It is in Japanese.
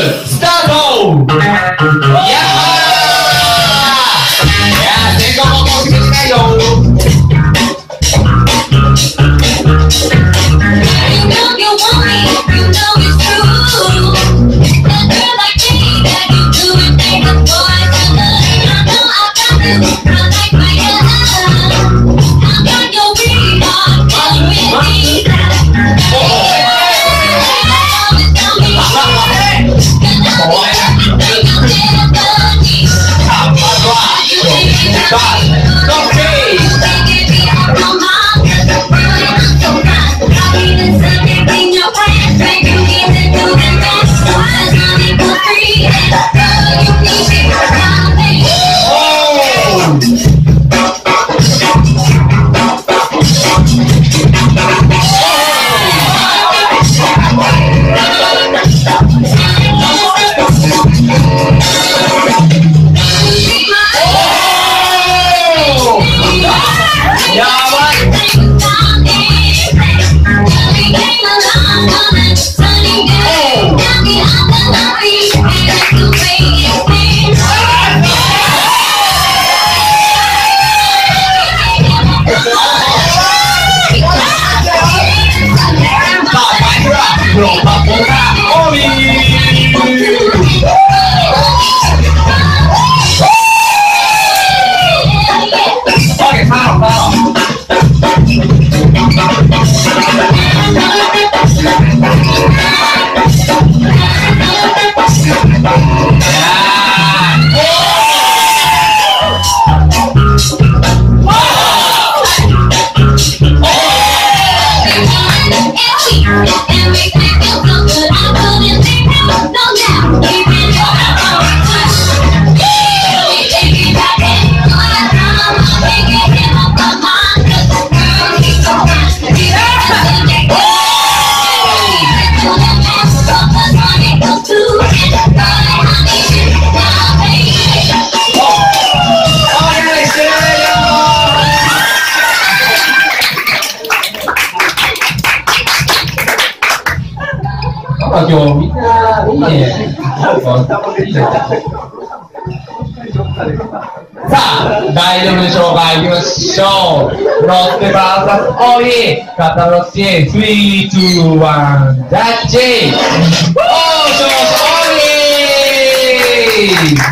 スタート。やー全国もう少しないよ。今日みんないいね。さあ、第6の紹介いきましょう。ロッテ VS オリカタロッテ3、2、1、ジャッジ。おー、勝者オリ